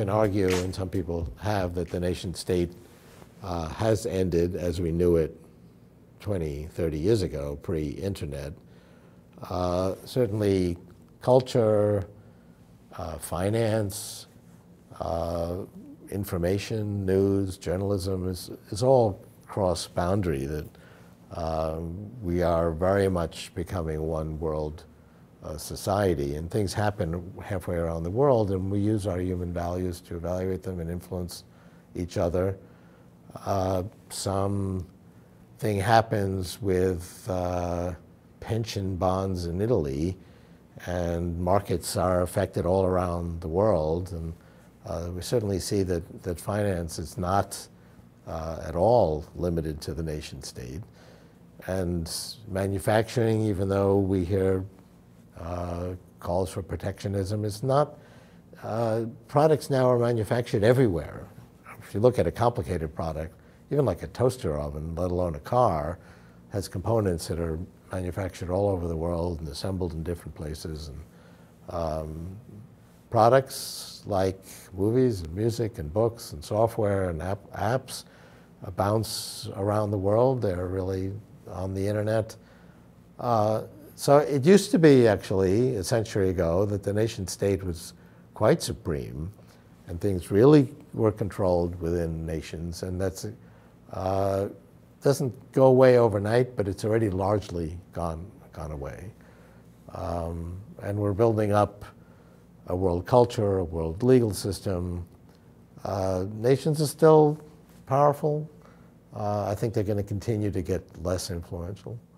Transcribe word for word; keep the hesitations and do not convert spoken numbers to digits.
argue, and some people have, that the nation state uh, has ended as we knew it twenty, thirty years ago, pre-internet. Uh, certainly culture, uh, finance, uh, information, news, journalism is, is all cross-boundary, that uh, we are very much becoming one world uh, society, and things happen halfway around the world, and we use our human values to evaluate them and influence each other. Uh, some thing happens with uh, pension bonds in Italy, and markets are affected all around the world, and uh, we certainly see that, that finance is not uh, at all limited to the nation state. And manufacturing, even though we hear uh, calls for protectionism, is not, uh, products now are manufactured everywhere. If you look at a complicated product, even like a toaster oven, let alone a car, has components that are manufactured all over the world and assembled in different places. And um, products like movies and music and books and software and app apps uh, bounce around the world. They're really on the internet. Uh, so it used to be, actually, a century ago, that the nation state was quite supreme, and things really were controlled within nations, and that's uh, doesn't go away overnight, but it's already largely gone gone away. Um, and we're building up a world culture, a world legal system. Uh, nations are still powerful. Uh, I think they're going to continue to get less influential.